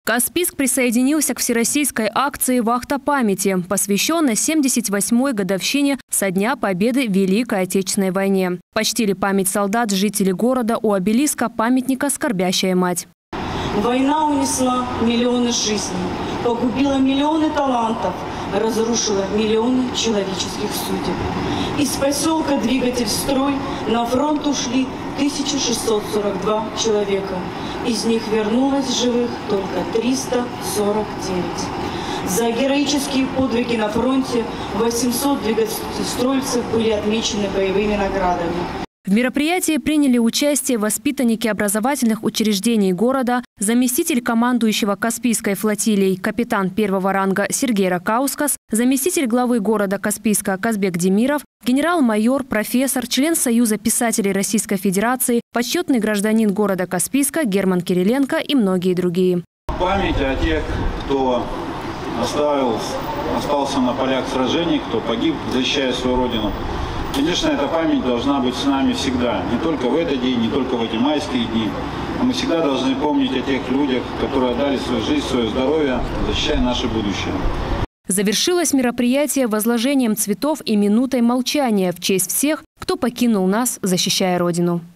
Каспийск присоединился к всероссийской акции «Вахта памяти», посвященной 78-й годовщине со дня победы в Великой Отечественной войне. Почтили память солдат жители города у обелиска памятника «Скорбящая мать». Война унесла миллионы жизней, погубила миллионы талантов, разрушила миллионы человеческих судеб. Из поселка «Двигатель-строй» на фронт ушли 1642 человека. Из них вернулось живых только 349. За героические подвиги на фронте 800 двигателестроевцев были отмечены боевыми наградами. В мероприятии приняли участие воспитанники образовательных учреждений города, заместитель командующего Каспийской флотилией, капитан первого ранга Сергей Ракаускас, заместитель главы города Каспийска Казбек Демиров, генерал-майор, профессор, член Союза писателей Российской Федерации, почетный гражданин города Каспийска Герман Кириленко и многие другие. Память о тех, кто остался на полях сражений, кто погиб, защищая свою родину. Конечно, эта память должна быть с нами всегда. Не только в этот день, не только в эти майские дни. Но мы всегда должны помнить о тех людях, которые отдали свою жизнь, свое здоровье, защищая наше будущее. Завершилось мероприятие возложением цветов и минутой молчания в честь всех, кто покинул нас, защищая Родину.